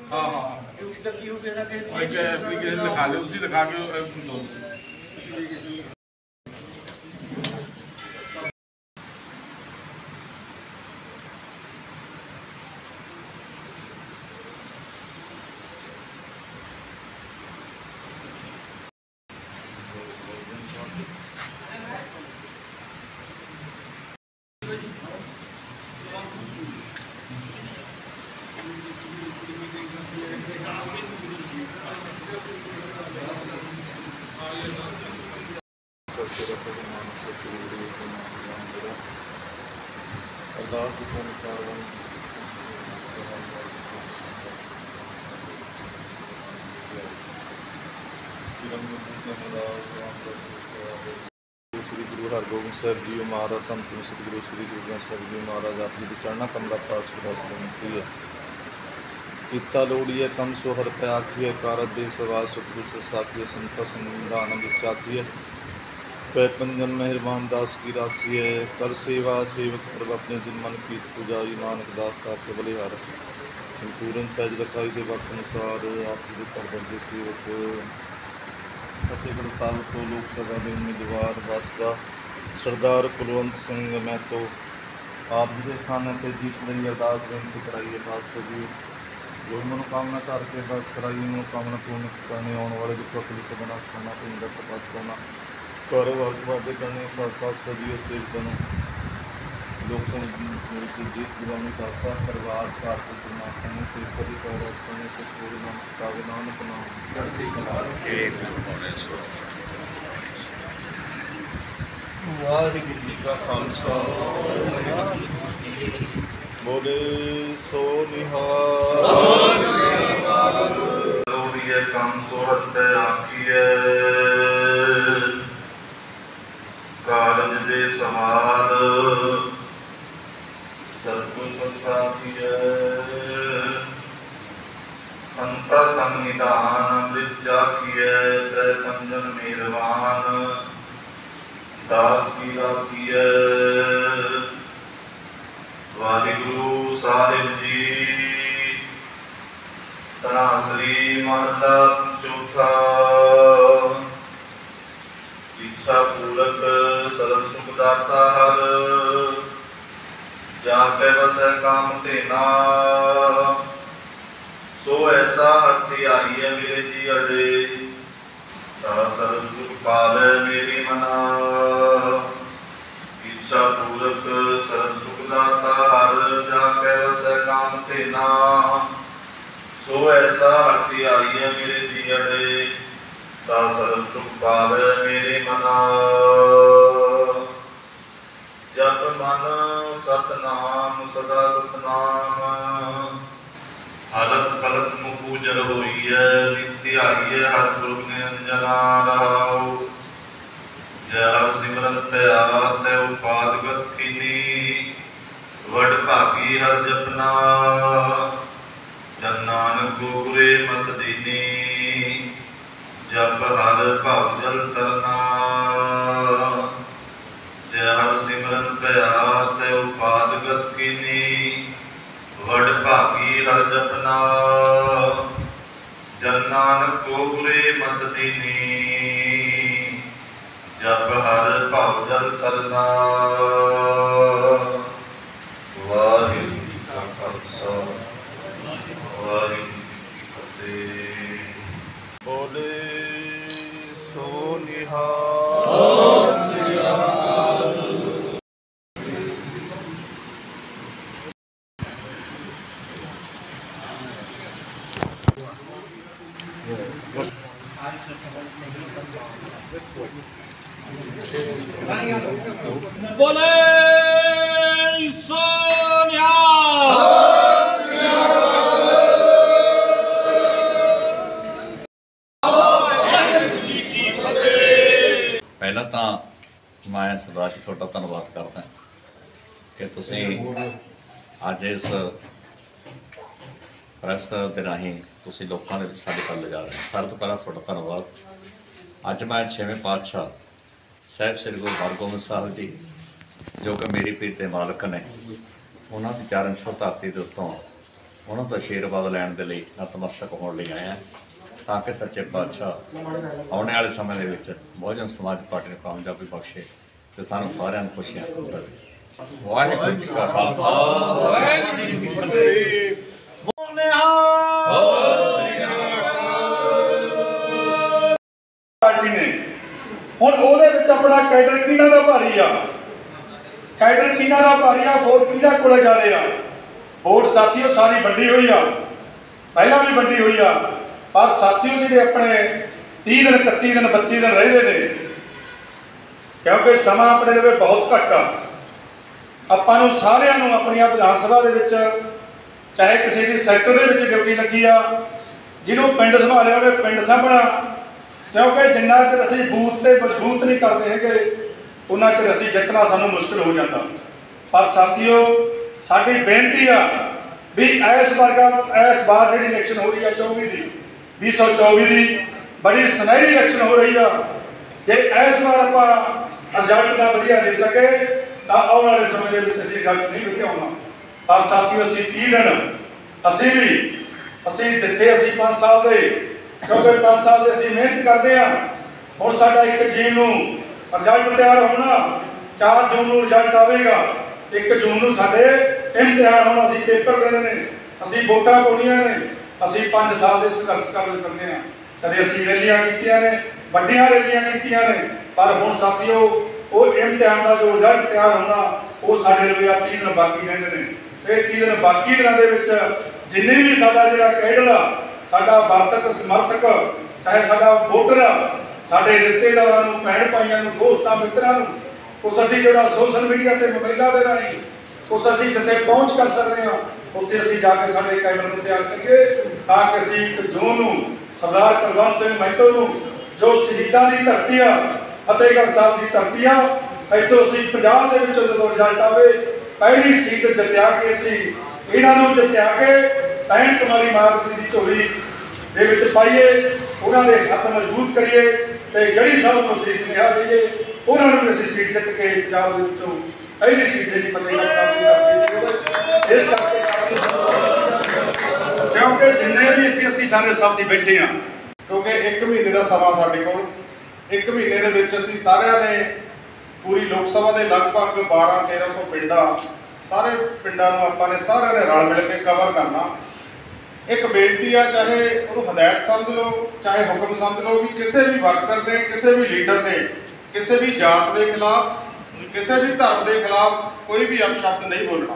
हाँ हाँ एक एप्लीकेशन लिखा लो, उसी लिखा के दो। श्री गुरु हरगोबिंद साहब जी महाराज धन धन सतगुरु श्री गुरु ग्रंथ साहब जी महाराज आप जी की चढ़ना कमला पास विदास बनती है पिता लोड़िए कम सो हर पे आखिए कारत दे सवा सतगुरु से साखिए संत संदान विचाखिए पै पंजन मेहरबान दास की राखिए कर सेवा सेवक प्रभ अपने दिन मन की पूजाई नानक दास का के बलिहार पूर्ण पैज रखाई के वक्त अनुसार आप जी कर बंदे सेवक फतेहगढ़ साहब तो लोक सभा के उम्मीदवार बसदा सरदार कुलवंत सिंह महतो आप जी के स्थान पर जीत लई अरदास बेनती कराइए पातशाह जी जो मनोकामना करके बस कराइए मनोकामना पूर्ण करने आने वाले दुखों के लिए बना करना पिंड तपास करना कर वादे करने सब पातशाह जी सेवकों लोक सभा जीत दिवानी का सा परिवार कारकुल करने से कभी कर से पूर्ण काव्य नानक नाम वाहिगुरू जी का खालसा बोले सो निहाल लोरिए कम सोहत आखिए कारज दे समार सतगुर साखिए संता संविधान विचाखिए तय पंजन मेहरबान दास की राखिए वाहिगुरु साहिब जी तनासरी महला चौथा इच्छा पूरक सर्व सुख दाता हर जाके बसै काम तेना सो ऐसा हरती आई है मेरे जी अड़े ता सर्व सुख पावे मेरी मना इच्छा पूरक सर्व सुख दाता हर जाके वसै काम तेना सो ऐसा हरती आई है मेरे जी अड़े ता सर्व सुख पावे मेरे मना जप मन सतनाम सदा सतनाम हलत पलत मुकूजल होइए नित्य आइए हर पुरख निरंजना रहाओ जय हर सिमरन प्यार तय उपादगत कीनी वड भागी हर जपना जन नानक गुरे मत दीनी जप हर भाव जल तरना जय हर सिमरन प्यार तय उपादगत कीनी वड भागी हर जपना जन नानक को गुरे मत दीनी जप हर भाव जल तरना वाहिगुरू जी का खालसा वाहिगुरू जी की फतेह बोले सो निहाल बोले सोनिया पहला तो मैं सरदार जी थोड़ा धन्यवाद करदा कि तुसीं अज इस प्रैस के राही तुसीं लोकां दे विच साडे गल लिजा रहे सारे तो पहला थोड़ा धन्यवाद। अज मैं 6वें पातशाह साहिब श्री गुरु हरगोबिंद साहब जी जो कि मेरी पीर के मालक ने उन्होंने चरण छो धरती के उत्तों ਉਹਨਾਂ ਤੋਂ ਆਸ਼ੀਰਵਾਦ ਲੈਣ ਦੇ ਲਈ ਨਤਮਸਤਕ ਹੋਣ ਲਈ ਆਏ ਹਾਂ, ਤਾਂ ਕਿ ਸੱਚੇ ਪਾਤਸ਼ਾਹ ਆਉਣ ਵਾਲੇ ਸਮੇਂ ਦੇ ਵਿੱਚ ਬਹੁਜਨ ਸਮਾਜ ਪਾਰਟੀ ਨੂੰ ਕਾਮਯਾਬੀ ਬਖਸ਼ੇ ਤੇ ਸਾਨੂੰ ਸਾਰਿਆਂ ਨੂੰ ਖੁਸ਼ੀਆਂ ਦੇਵੇ। ਵਾਹਿਗੁਰੂ ਜੀ ਕਾ ਖਾਲਸਾ, ਵਾਹਿਗੁਰੂ ਜੀ ਕੀ ਫਤਿਹ। ਪਾਰਟੀ ਨੇ ਹੁਣ ਉਹਦੇ ਵਿੱਚ ਆਪਣਾ ਕੈਡਰ ਕਿਹਨਾਂ ਦਾ ਭਾਰੀ ਆ, ਕੈਡਰ ਕਿਹਨਾਂ ਦਾ ਭਾਰੀ ਆ, ਵੋਟ ਕਿਹਨਾਂ ਕੋਲੇ ਜ਼ਿਆਦੇ ਆ। ਵੋਟ ਸਾਥੀਓ ਸਾਰੀ ਵੰਡੀ ਹੋਈ ਆ, ਪਹਿਲਾਂ ਵੀ ਵੰਡੀ ਹੋਈ ਆ, ਪਰ ਸਾਥੀਓ ਜਿਹੜੇ ਆਪਣੇ 30 ਦਿਨ 31 ਦਿਨ 32 ਦਿਨ ਰਹਿੰਦੇ ਨੇ, ਕਿਉਂਕਿ ਸਮਾਂ ਆਪਣੇ ਲਈ ਬਹੁਤ ਘੱਟ ਆ। ਆਪਾਂ ਨੂੰ ਸਾਰਿਆਂ ਨੂੰ ਆਪਣੀਆਂ ਵਿਧਾਨ ਸਭਾ ਦੇ ਵਿੱਚ, ਚਾਹੇ ਕਿਸੇ ਦੀ ਸੈਕਟਰ ਦੇ ਵਿੱਚ ਡਿਊਟੀ ਲੱਗੀ ਆ, ਜਿਹਨੂੰ ਪਿੰਡ ਸੰਭਾਲਿਆ ਉਹਨੇ ਪਿੰਡ ਸਾਂਭਣਾ, ਕਿਉਂਕਿ ਜਿੰਨਾ ਚਿਰ ਅਸੀਂ ਬੂਥ ਤੇ ਮਜ਼ਬੂਤ ਨਹੀਂ ਕਰਦੇ ਹੈਗੇ ਉਹਨਾਂ ਚਿਰ ਅਸੀਂ ਜਿੱਤਣਾ ਸਾਨੂੰ ਮੁਸ਼ਕਿਲ ਹੋ ਜਾਂਦਾ। ਪਰ ਸਾਥੀਓ ਸਾਡੀ ਬੇਨਤੀ ਆ ਵੀ ਇਸ ਵਾਰ ਜਿਹੜੀ ਇਲੈਕਸ਼ਨ ਹੋ ਰਹੀ ਆ 2024 ਦੀ ਬੜੀ ਸੁਨਹਿਰੀ ਇਲੈਕਸ਼ਨ ਹੋ ਰਹੀ ਆ। ਜੇ ਇਸ ਵਾਰ ਆਪਾਂ ਰਿਜ਼ਲਟ ਨਾ ਵਧੀਆ ਦੇ ਸਕੇ ਤਾਂ ਆਉਣ ਵਾਲੇ ਸਮੇਂ ਦੇ ਵਿੱਚ ਅਸੀਂ ਰਿਜ਼ਲਟ ਨਹੀਂ ਵਧੀਆ ਆਉਣਾ। ਪਰ ਸਾਥੀਓ ਅਸੀਂ 30 ਦਿਨ ਅਸੀਂ ਦਿੱਤੇ, ਅਸੀਂ 5 ਸਾਲ ਦੇ, ਕਿਉਂਕਿ 5 ਸਾਲ ਦੇ ਅਸੀਂ ਮਿਹਨਤ ਕਰਦੇ ਹਾਂ। ਹੁਣ ਸਾਡਾ 1 ਜੂਨ ਨੂੰ ਰਿਜ਼ਲਟ ਤਿਆਰ ਹੋਣਾ, 4 ਜੂਨ ਨੂੰ ਰਿਜ਼ਲਟ ਆਵੇਗਾ, 1 ਜੂਨ ਨੂੰ ਸਾਡੇ ਇਮਤਿਹਾਨ ਹੋਣਾ, ਅਸੀਂ ਪੇਪਰ ਦੇਣੇ ਨੇ, ਅਸੀਂ ਵੋਟਾਂ ਪਾਉਣੀਆਂ ਨੇ। ਅਸੀਂ 5 ਸਾਲ ਦੇ ਸੰਘਰਸ਼ ਕਰਦੇ ਹਾਂ, ਕਦੇ ਅਸੀਂ ਰੈਲੀਆਂ ਕੀਤੀਆਂ ਨੇ, ਵੱਡੀਆਂ ਰੈਲੀਆਂ ਕੀਤੀਆਂ ਨੇ, ਪਰ ਹੁਣ ਸਾਥੀਓ ਉਹ ਇਮਤਿਹਾਨ ਦਾ ਜੋ ਰਿਜ਼ਲਟ ਤਿਆਰ ਹੋਣਾ ਉਹ ਸਾਡੇ ਲਈ 30 ਦਿਨ ਬਾਕੀ ਰਹਿੰਦੇ ਨੇ। ਇਹ 30 ਦਿਨ ਬਾਕੀ ਦਿਨਾਂ ਦੇ ਵਿੱਚ ਜਿੰਨੇ ਵੀ ਸਾਡਾ ਜਿਹੜਾ ਕੈਡਰ ਆ, ਸਾਡਾ ਵਰਤਕ ਸਮਰਥਕ, ਚਾਹੇ ਸਾਡਾ ਵੋਟਰ ਆ, ਸਾਡੇ ਰਿਸ਼ਤੇਦਾਰਾਂ ਨੂੰ, ਭੈਣ ਭਾਈਆਂ ਨੂੰ, ਦੋਸਤਾਂ ਮਿੱਤਰਾਂ ਨੂੰ, ਉਸ ਅਸੀਂ ਜਿਹੜਾ ਸੋਸ਼ਲ ਮੀਡੀਆ ਤੇ ਮੋਬਾਈਲਾਂ ਦੇ ਰਾਹੀਂ ਉਸ ਅਸੀਂ ਜਿੱਥੇ ਪਹੁੰਚ ਕਰ ਸਕਦੇ ਹਾਂ ਉੱਥੇ ਅਸੀਂ ਜਾ ਕੇ ਸਾਡੇ ਕੈਡਰ ਨੂੰ ਤਿਆਰ ਕਰੀਏ, ਤਾਂ ਕਿ ਅਸੀਂ 1 ਜੂਨ ਨੂੰ ਸਰਦਾਰ ਕੁਲਵੰਤ ਸਿੰਘ ਮਹਿਤੋ ਨੂੰ, ਜੋ ਸ਼ਹੀਦਾਂ ਦੀ ਧਰਤੀ ਆ, ਫਤਿਹਗੜ੍ਹ ਸਾਹਿਬ ਦੀ ਧਰਤੀ ਆ, ਇੱਥੋਂ ਅਸੀਂ 50 ਦੇ ਵਿੱਚੋਂ ਜਦੋਂ ਰਿਜ਼ਲਟ ਆਵੇ ਪਹਿਲੀ ਸੀਟ ਜਿੱਤਿਆ ਕੇ ਅਸੀਂ ਇਹਨਾਂ ਨੂੰ ਜਿੱਤਿਆ ਕੇ 65 ਕੁਮਾਰੀ ਮਾਰਤੀ ਦੀ ਝੋਲੀ ਦੇ ਵਿੱਚ ਪਾਈਏ, ਉਹਨਾਂ ਦੇ ਹੱਥ ਮਜ਼ਬੂਤ ਕਰੀਏ ਤੇ ਜਿਹੜੀ ਸਾਹਿਬ ਨੂੰ ਅਸੀਂ ਸੁਨੇਹਾ ਦੇਈਏ ਉਹਨਾਂ ਨੂੰ ਅਸੀਂ ਸੀਟ ਜਿੱਤ ਕੇ ਪੰਜਾਬ ਦੇ ਵਿੱਚੋਂ ਪਹਿਲੀ ਸੀਟ ਜਿਹੜੀ ਫਤਿਹਗੜ੍ਹ ਸਾਹਿਬ ਦੀ ਧਰਤੀ। ਇਸ ਕਰਕੇ ਕਿਉਂਕਿ ਜਿੰਨੇ ਵੀ ਇੱਥੇ ਅਸੀਂ ਸਾਰੇ ਸਾਥੀ ਬੈਠੇ ਹਾਂ, ਕਿਉਂਕਿ 1 ਮਹੀਨੇ ਦਾ ਸਮਾਂ ਸਾਡੇ ਕੋਲ, 1 ਮਹੀਨੇ ਦੇ ਵਿੱਚ ਅਸੀਂ ਸਾਰਿਆਂ ਨੇ ਪੂਰੀ ਲੋਕ ਸਭਾ ਦੇ ਲਗਭਗ 1200-1300 ਪਿੰਡਾਂ, ਸਾਰੇ ਪਿੰਡਾਂ ਨੂੰ ਆਪਾਂ ਨੇ ਸਾਰਿਆਂ ਨੇ ਰਲ ਮਿਲ ਕੇ ਕਵਰ ਕਰਨਾ। ਇੱਕ ਬੇਨਤੀ ਆ, ਚਾਹੇ ਉਹਨੂੰ ਹਦਾਇਤ ਸਮਝ ਲਓ, ਚਾਹੇ ਹੁਕਮ ਸਮਝ ਲਓ, ਵੀ ਕਿਸੇ ਵੀ ਵਰਕਰ ਨੇ, ਕਿਸੇ ਵੀ ਲੀਡਰ ਨੇ, ਕਿਸੇ ਵੀ ਜਾਤ ਦੇ ਖਿਲਾਫ, ਕਿਸੇ ਵੀ ਧਰਮ ਦੇ ਖਿਲਾਫ ਕੋਈ ਵੀ ਅਪਸ਼ਬਦ ਨਹੀਂ ਬੋਲਣਾ।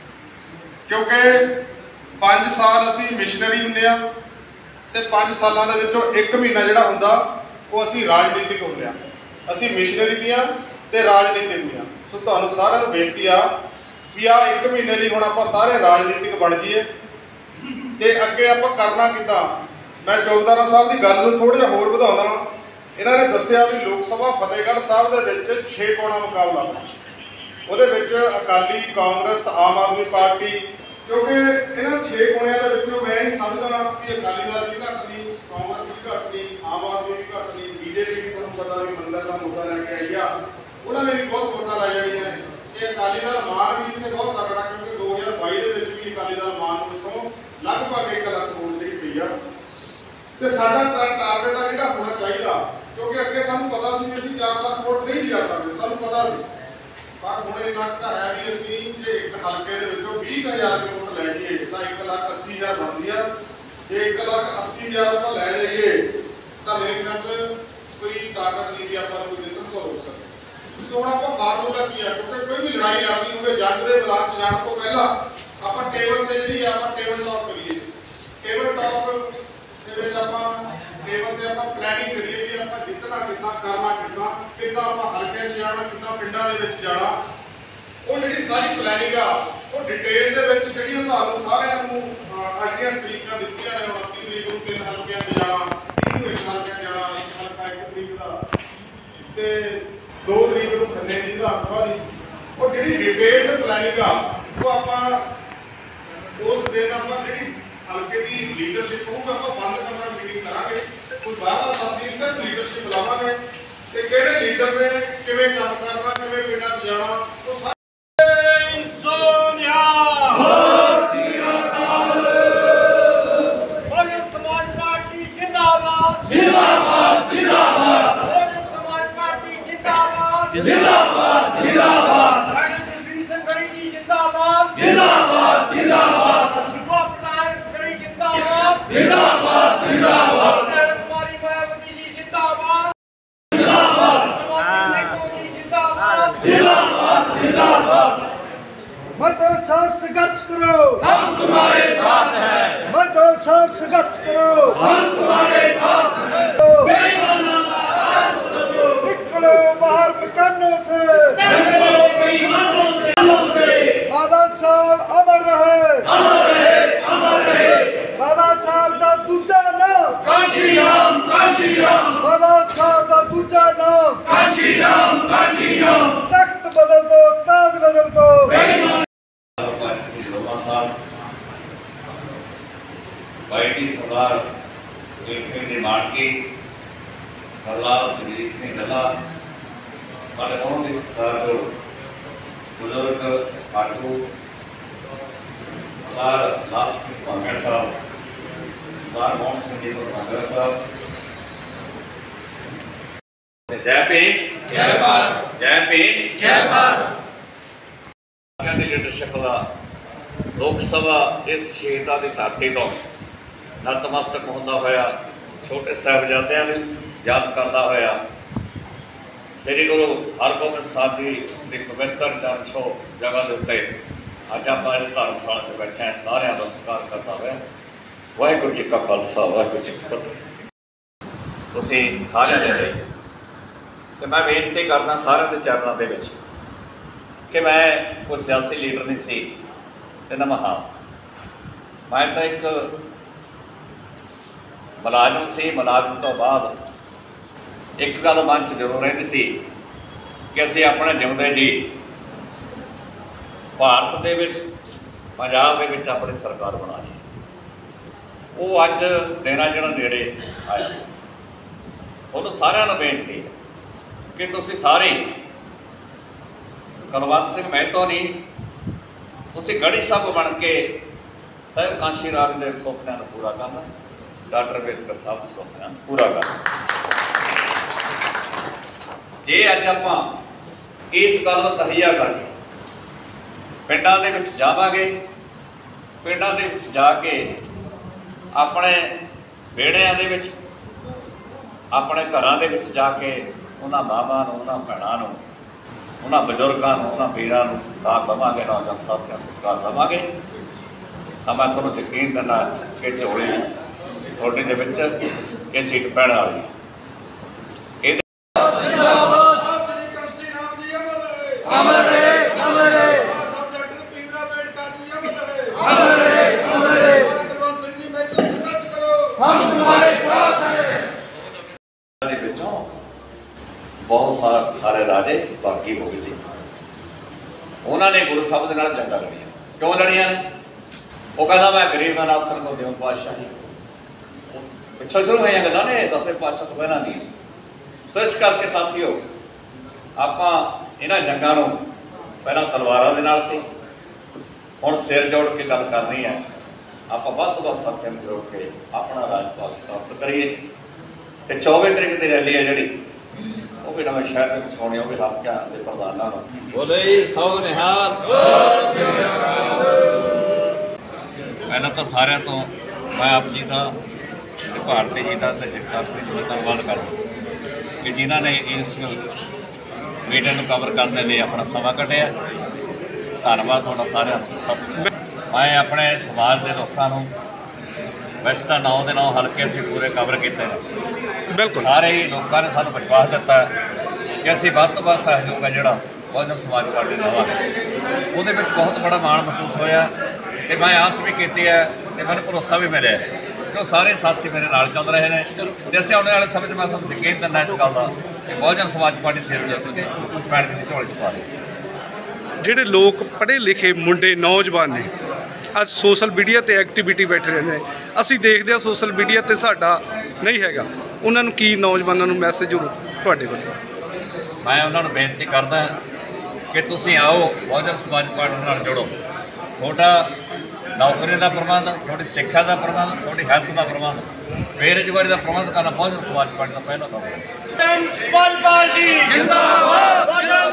ਕਿਉਂਕਿ 5 ਸਾਲ ਅਸੀਂ ਮਿਸ਼ਨਰੀ ਹੁੰਦੇ ਆ ਤੇ 5 ਸਾਲਾਂ ਦੇ ਵਿੱਚੋਂ 1 ਮਹੀਨਾ ਜਿਹੜਾ ਹੁੰਦਾ ਉਹ ਅਸੀਂ ਰਾਜਨੀਤਿਕ ਹੁੰਦੇ ਆ। ਅਸੀਂ ਮਿਸ਼ਨਰੀ ਦੀਆਂ ਤੇ ਰਾਜਨੀਤਿਕ ਦੀਆਂ। ਸੋ ਤੁਹਾਨੂੰ ਸਾਰਿਆਂ ਨੂੰ ਬੇਨਤੀ ਆ ਵੀ ਆ 1 ਮਹੀਨੇ ਲਈ ਹੁਣ ਆਪਾਂ ਸਾਰੇ ਰਾਜਨੀਤਿਕ ਬਣ ਜਾਈਏ ਤੇ ਅੱਗੇ ਆਪਾਂ ਕਰਨਾ ਕਿੱਦਾਂ। ਮੈਂ ਚੌਕੀਦਾਰ ਸਾਹਿਬ ਦੀ ਗੱਲ ਨੂੰ ਥੋੜਾ ਜਿਹਾ ਹੋਰ ਵਧਾਉਣਾ। ਇਹਨਾਂ ਨੇ ਦੱਸਿਆ ਵੀ ਲੋਕ ਸਭਾ ਫਤਿਹਗੜ੍ਹ ਸਾਹਿਬ ਦੇ ਵਿੱਚ 6 ਕੋਣਾ ਮੁਕਾਬਲਾ ਹੋਣਾ, ਉਹਦੇ ਵਿੱਚ ਅਕਾਲੀ, ਕਾਂਗਰਸ, ਆਮ ਆਦਮੀ ਪਾਰਟੀ, ਕਿਉਂਕਿ ਇਹਨਾਂ 6 ਕੋਣਿਆਂ ਦੇ ਵਿੱਚੋਂ ਮੈਂ ਇਹ ਸਮਝਦਾ ਵੀ ਅਕਾਲੀ ਦਲ ਵੀ ਘੱਟ ਨਹੀਂ, ਕਾਂਗਰਸ ਵੀ ਘੱਟ ਨਹੀਂ, ਆਮ ਆਦਮੀ ਵੀ ਘੱਟ ਨਹੀਂ, ਬੀਜੇਪੀ ਵੀ ਤੁਹਾਨੂੰ ਪਤਾ ਵੀ ਮੰਦਰ ਦਾ ਮੁੱਦਾ ਲੈ ਕੇ ਆਈ ਆ, ਉਹਨਾਂ ਨੇ ਵੀ ਬਹੁਤ ਵੋਟਾਂ ਲਾਈਆਂ ਹੋਈਆਂ ਨੇ। ਤੇ ਅਕਾਲੀ ਦਲ ਮਾਨ ਵੀ ਇੱਥੇ ਬਹੁਤ ਤਕੜਾ, ਕਿਉਂਕਿ 2022 ਦੇ ਵਿੱਚ ਵੀ ਅਕਾਲੀ ਦਲ ਮਾਨ ਨੂੰ ਇੱਥੋਂ ਲਗਭਗ 1 ਲੱਖ ਵੋਟ ਦੀ ਪਈ ਆ। ਤੇ ਸਾਡਾ ਟਾਰਗੇਟ ਆ ਜਿਹੜਾ ਹੋਣਾ ਚਾਹੀਦਾ, ਕਿਉਂਕਿ ਅੱਗੇ ਸਾਨੂੰ ਪਤਾ ਸੀ ਕਿ ਅਸੀਂ 4 ਲੱਖ ਵੋਟ ਨਹੀਂ ਲਿਆ ਸਕਦੇ, ਸਾਨੂੰ ਪਤਾ ਸੀ, ਪਰ ਹੁਣ ਇਹ ਲੱਗਦਾ ਹੈ ਵੀ ਅਸੀਂ ਜੇ ਇੱਕ ਹਲਕੇ ਦੇ ਵਿੱਚੋਂ 20,000 ਵੋਟ ਲੈ ਜਾਈਏ ਤਾਂ 1,80,000 ਬਣਦੀ ਆ। ਜੇ 1,80,000 ਆਪਾਂ ਲੈ ਜਾਈਏ ਤਾਂ ਮੇਰੇ ਖਿਆਲ 'ਚ ਕੋਈ ਤਾਕਤ ਨਹੀਂ ਵੀ ਆਪਾਂ ਨੂੰ ਜਿੱਤਣ ਤੋਂ ਰੋਕ ਸਕੇ। ਸੋ ਹੁਣ ਆਪਾਂ ਫਾਰਮੂਲਾ ਕੀ ਆ, ਕਿਉਂਕਿ ਕੋਈ ਵੀ ਲੜਾਈ ਲੜਨੀ ਹੋਵੇ ਜੰਗ ਦੇ ਮੈਦਾਨ 'ਚ ਜਾਣ ਤੋਂ ਪਹਿਲਾਂ ਆਪਾਂ ਟੇਬਲ ਤੇ ਜਿਹੜੀ ਆਪਾਂ ਟੇਬਲ ਟਾਕ ਕਰੀਏ। ਟੇਬਲ ਟਾਕ ਦੇ ਵਿੱਚ ਆਪਾਂ ਟੇਬਲ ਤੇ ਆਪਾਂ ਪਲੈਨਿੰਗ ਕਰੀਏ ਵੀ ਆਪਾਂ ਜਿੱਤਣਾ ਕਿੱਦਾਂ, ਕਰਨਾ ਕਿੱਦਾਂ ਆਪਾਂ ਹਲਕੇ 'ਚ ਜਾਣਾ, ਕਿੱਦਾਂ ਪਿੰਡਾਂ ਦੇ ਵਿੱਚ ਜਾਣਾ। ਉਹ ਜਿਹੜੀ ਸਾਰੀ ਪਲੈਨਿੰਗ ਆ ਉਹ ਡਿਟੇਲ ਦੇ ਵਿੱਚ ਜਿਹੜੀਆਂ ਤੁਹਾਨੂੰ ਸਾਰਿਆਂ ਨੂੰ ਅੱਗੇ ਤਰੀਕਾਂ ਦਿੱਤੀਆਂ ਨੇ। 29 ਤਰੀਕ ਨੂੰ 3 ਹਲਕਿਆਂ 'ਚ ਜਾਣਾ, 1 ਹਲਕਿਆਂ 'ਚ ਜਾਣਾ, 1 ਹਲਕਾ 1 ਤਰੀਕ ਦਾ ਤੇ 2 ਤਰੀਕ ਨੂੰ ਖੰਨੇ ਦੀ ਵਿਧਾਨ ਸਭਾ ਦੀ। ਉਹ ਜਿਹੜੀ ਡਿਟੇਲਡ ਪਲੈਨਿੰਗ ਆ ਉਹ ਆਪਾਂ ਉਸ ਦਿਨ ਆਪਾਂ ਜਿਹੜੀ ਹਲਕੇ ਦੀ ਲੀਡਰਸ਼ਿਪ ਹੋਊਗਾ ਆਪਾਂ ਬੰਦ ਕਮਰਾ ਮੀਟਿੰਗ ਕਰਾਂਗੇ, ਕੋਈ ਬਾਹਰਲਾ ਸਾਥੀ ਨਹੀਂ, ਸਿਰਫ ਲੀਡਰਸ਼ਿਪ ਬੁਲਾਵਾਂਗੇ ਤੇ ਕਿਹੜੇ ਲੀਡਰ ਨੇ ਕਿਵੇਂ ਕੰਮ ਕਰਨਾ, ਕਿਵੇਂ ਪਿੰਡਾਂ 'ਚ ਜਾਣਾ, ਉਹ ਸਾਰੇ जिंदाबाद जिंदाबाद सुबह प्रधान करी जिंदाबाद जिंदाबाद जिंदाबाद कुमारी मायावती जी जिंदाबाद जिंदाबाद जिंदाबाद जिंदाबाद मतो साहब संघर्ष करो, हम तुम्हारे साथ हैं। मतो साहब संघर्ष करो, हम तुम्हारे साथ हैं। बेईमानों का हाथ दबो, निकलो बाहर मकानों से, निकलो बेईमानों से। बाबा साहब अमर रहे, अमर रहे, अमर रहे। बाबा साहब दा दूजा नाम, काशी राम, काशी राम, बाबा साहब दा दूजा नाम, काशी राम, काशी राम। तख्त बदल दो, ताज बदल दो। पार्टी सरदार वीर सिंह दी मानकी सरदार जगजीत सिंह ढल्ला साढ़े बहुत ही सत्कार बुजुर्ग आगू सरदार लाल सिंह भांगड़ साहब सरदार मोहन सिंह जी भांगड़ साहब। जय भीम, जय भारत, जय भीम, जय भारत। लीडरशिप का लोक सभा इस शहीदा की धरती तो नतमस्तक होंदा होया छोटे साहिबजादियां नूं याद करदा होया श्री गुरु हरगोबिंद साहब जी की पवित्र चरण छो जगह के उत्ते अज आप इस धर्मशाला से बैठे हैं सारिਆਂ ਦਾ ਸਤਿਕਾਰ करता होया। वाहिगुरू जी का खालसा वाहिगुरू जी की फतेह। तुसीं सारिਆਂ ਦੇ ਲਈ ਤੇ मैं बेनती करदा सारिਆਂ ਦੇ चरणों ਦੇ ਵਿੱਚ कि मैं कोई सियासी लीडर नहीं सी ते ना महा मैं तो एक मुलाजम सी। मुलाजम तो बाद एक गल मन च जरूर रहिंदी सी कि असीं अपने जिउंदे जी भारत दे विच पंजाब दे विच अपनी सरकार बना ली। वो अज दिन जिहड़ा नेड़े आया उन्होंने सारिਆਂ ਨੂੰ बेनती है कि तुसीं सारे कुलवंत सिंह महतो नहीं तुसीं गढ़ी साहब बन के साहिब कांशी राम के सुपनों को पूरा करना, डॉक्टर अंबेडकर साहब के सुपनों को पूरा करना। जे अज आप इस गल को तहैया करके पिंडां दे विच जावांगे, पिंडां दे विच जाके अपने बेड़ियां दे विच अपने घरां दे विच जाके उन्हां मावां नूं, उन्हां भैणां नूं, उन्होंने बजुर्गों उन्होंने वीरों को सत्कार देवांगे, नौजवान साथियों को सत्कार देवांगे। तो मैं थोड़ा यकीन दिना कि झोली थोड़े दे विच ये सीट पैण वाली है। बहुत सारे राजे बागी हो गए थे, उन्होंने गुरु साहब के नाल जंगा लड़िया। क्यों लड़िया ने? वो कहता मैं गरीब नाथन को देव पातशाही पिछों शुरू हुई गल्लां ने 10वें पातशाह तो पहला दी। सो इस करके साथियों आपां इन्हां जंगां नूं पहलां तलवारां दे नाल सी, हुण सिर जोड़ के गल करनी है। आपां वध तो वध साथियों जोड़ के अपना राजपाल स्थापित करिए ते 24 तरीक की रैली है जिहड़ी वो भी नवें शहर में होनी, वो भी हल्कियां दे प्रधानां नूं बोले सौ निहाल। पहला तो सारिਆਂ तो मैं आप जी का भारती जी का तो जगतार सिंह जी का धन्यवाद करदा कि जिन्हों ने इस मीटिंग को कवर करने लिए अपना समा कढ़िया। धन्यवाद थोड़ा सारिਆਂ नूं। मैं अपने समाज के लोगों को वैसे तो 9 ਦੇ 9 हल्के असीं पूरे कवर किए हैं, बिल्कुल सारे ही लोगों ने सानूं विश्वास दिता कि असीं वध तो वध सहयोग है जिहड़ा बहुजन समाज पार्टी देवांगे। ਉਹਦੇ ਵਿੱਚ बहुत बड़ा मान महसूस होया ਤੇ मैं आस भी की है ਤੇ ਮੈਨੂੰ भरोसा भी मिले कि वो सारे साथी मेरे नाल चल रहे हैं ਤੇ ਅਸੀਂ आने वाले समय 'ਚ मैं ਤੁਹਾਨੂੰ यकीन दिंदा इस गल का कि बहुजन समाज पार्टी सिर चुक के पैंट की ਝੋਲੀ 'ਚ पा रही। ਜਿਹੜੇ ਲੋਕ ਪੜ੍ਹੇ ਲਿਖੇ ਮੁੰਡੇ ਨੌਜਵਾਨ ਨੇ ਅੱਜ ਸੋਸ਼ਲ ਮੀਡੀਆ ਤੇ ਐਕਟੀਵਿਟੀ ਬੈਠੇ ਰਹਿੰਦੇ ਨੇ, ਅਸੀਂ ਦੇਖਦੇ ਹਾਂ ਸੋਸ਼ਲ ਮੀਡੀਆ ਤੇ ਸਾਡਾ ਨਹੀਂ ਹੈਗਾ, ਉਹਨਾਂ ਨੂੰ ਕੀ ਨੌਜਵਾਨਾਂ ਨੂੰ ਮੈਸੇਜ ਤੁਹਾਡੇ ਵੱਲੋਂ? मैं उन्होंने बेनती करदा कि तुसीं आओ बहुजन समाज पार्टी नाल जुड़ो। थोड़ा नौकरी का प्रबंध, थोड़ी सिक्ख्या का प्रबंध, थोड़ी हैल्थ का प्रबंध, बेरोजगारी का प्रबंध करना बहुजन समाज पार्टी का पहला काम है। समाज पार्टी जिंदाबाद।